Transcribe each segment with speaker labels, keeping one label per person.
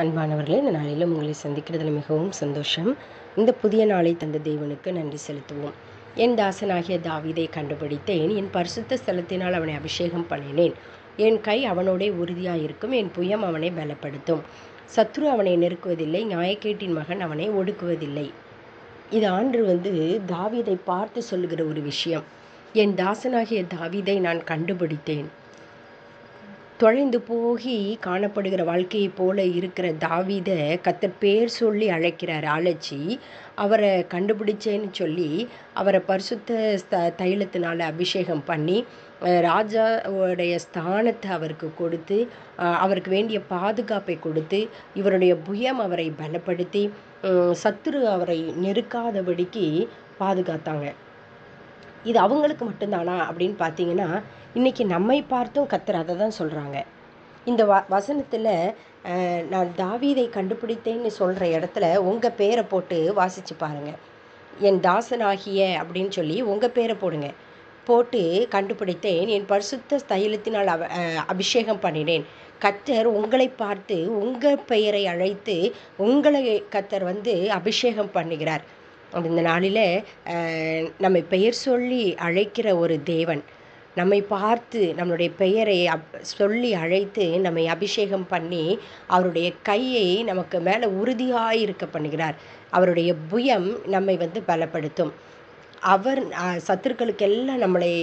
Speaker 1: அன்பானவர்களே, இந்த நாளிலும் உங்களை சந்திக்கிறதுல மிகவும் சந்தோஷம். இந்த புதிய நாளை தந்த தேவனுக்கு நன்றி செலுத்துவோம். என் தாசனாகிய தாவீதை கண்டுபிடித்தேன், என் பரிசுத்த ஸ்தலத்தினால் அவனை அபிஷேகம் பண்ணினேன். என் கை அவனோடே உறுதியாயிருக்கும், என் புயம் அவனை பலப்படுத்தும். சத்ரு அவனை நெருக்குவதில்லை, நியாயக்கேட்டின் மகன் அவனை ஒடுக்குவதில்லை. இது ஆண்டு தாவீதை பார்த்து சொல்லுகிற ஒரு விஷயம். என் தாசனாகிய தாவீதை நான் கண்டுபிடித்தேன். தொலைந்து போகி காணப்படுகிற வாழ்க்கையை போல இருக்கிற தாவீதை கர்த்தர் பேர் சொல்லி அழைக்கிறார். அழைச்சி அவரை கண்டுபிடிச்சேன்னு சொல்லி அவரை பரிசுத்த தைலத்தினால் அபிஷேகம் பண்ணி ராஜாவுடைய ஸ்தானத்தை அவருக்கு கொடுத்து அவருக்கு வேண்டிய பாதுகாப்பை கொடுத்து இவருடைய புயம் அவரை பலப்படுத்தி சத்துரு அவரை நெருக்காதபடிக்கு பாதுகாத்தாங்க. இது அவங்களுக்கு மட்டும்தானா அப்படின்னு பார்த்தீங்கன்னா, இன்றைக்கி நம்மை பார்த்தும் கர்த்தர் அதை தான் சொல்கிறாங்க. இந்த வசனத்தில் நான் தாவீதை கண்டுபிடித்தேன்னு சொல்கிற இடத்துல உங்கள் பேரை போட்டு வாசித்து பாருங்கள். என் தாசனாகிய அப்படின்னு சொல்லி உங்கள் பேரை போடுங்க. போட்டு கண்டுபிடித்தேன், என் பரிசுத்த தைலத்தினால் அபிஷேகம் பண்ணினேன். கர்த்தர் உங்களை பார்த்து உங்கள் பெயரை அழைத்து உங்களை கர்த்தர் அபிஷேகம் பண்ணுகிறார். இந்த நாளில் நம்மை பெயர் சொல்லி அழைக்கிற ஒரு தேவன் நம்மை பார்த்து நம்மளுடைய பெயரை சொல்லி அழைத்து நம்மை அபிஷேகம் பண்ணி அவருடைய கையை நமக்கு மேலே உறுதியாயிருக்க பண்ணுகிறார். அவருடைய புயம் நம்மை பலப்படுத்தும். அவர் சத்துருக்களுக்கெல்லாம் நம்மளை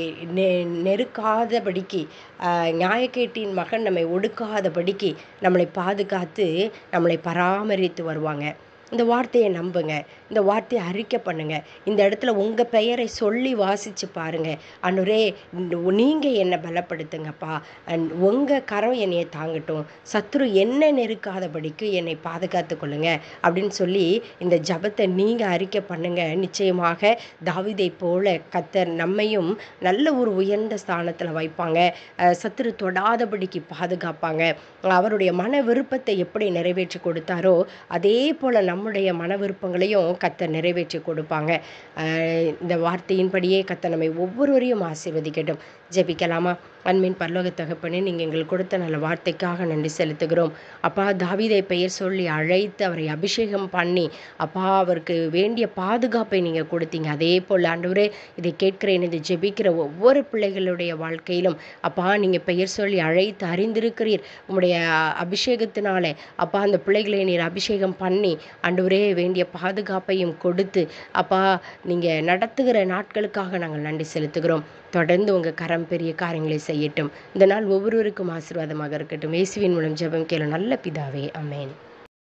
Speaker 1: நெருக்காதபடிக்கு, நியாயக்கேட்டின் மகன் நம்மை ஒடுக்காதபடிக்கு நம்மளை பாதுகாத்து நம்மளை பராமரித்து வருவாங்க. இந்த வார்த்தையை நம்புங்க, இந்த வார்த்தையை அறிக்கை பண்ணுங்க. இந்த இடத்துல உங்கள் பெயரை சொல்லி வாசித்து பாருங்கள். ஆண்டவரே, நீங்கள் என்னை பலப்படுத்துங்கப்பா, உங்கள் கரம் என்னையை தாங்கட்டும், சத்ரு என்ன நெருக்காதபடிக்கு என்னை பாதுகாத்து கொள்ளுங்க அப்படின்னு சொல்லி இந்த ஜபத்தை நீங்கள் அறிக்கை பண்ணுங்க. நிச்சயமாக தாவீதை போல கர்த்தர் நம்மையும் நல்ல ஒரு உயர்ந்த ஸ்தானத்தில் வைப்பாங்க. சத்ரு தொடாதபடிக்கு பாதுகாப்பாங்க. அவருடைய மன விருப்பத்தை எப்படி நிறைவேற்றி கொடுத்தாரோ அதே போல் நம்முடைய மன விருப்பங்களையும் கர்த்தர் நிறைவேற்றி கொடுப்பாங்க. இந்த வார்த்தையின்படியே கர்த்தர் நம்மை ஒவ்வொருவரையும் ஆசீர்வதிக்கட்டும். ஜெபிக்கலாமா? அன்பின் பரலோக தகப்பனே, நீங்கள் எங்களுக்கு கொடுத்த நல்ல வார்த்தைக்காக நன்றி செலுத்துகிறோம். அப்பா, தாவீதை பெயர் சொல்லி அழைத்து அவரை அபிஷேகம் பண்ணி அப்பா அவருக்கு வேண்டிய பாதுகாப்பை நீங்கள் கொடுத்தீங்க. அதே போல் ஆண்டவரே, இதை கேட்கிறேன், இதை ஜெபிக்கிற ஒவ்வொரு பிள்ளைகளுடைய வாழ்க்கையிலும் அப்பா நீங்கள் பெயர் சொல்லி அழைத்து அறிந்திருக்கிறீர். உங்களுடைய அபிஷேகத்தினாலே அப்பா அந்த பிள்ளைகளை நீர் அபிஷேகம் பண்ணி ஆண்டவரே வேண்டிய பாதுகாப்பையும் கொடுத்து அப்பா நீங்கள் நடத்துகிற நாட்களுக்காக நாங்கள் நன்றி செலுத்துகிறோம். தொடர்ந்து உங்கள் கரம் பெரிய காரியங்களை செய்யட்டும். இந்த நாள் ஒவ்வொருவருக்கும் ஆசீர்வாதமாக இருக்கட்டும். இயேசுவின் மூலம் ஜெபம் கேளு நல்ல பிதாவே, ஆமென்.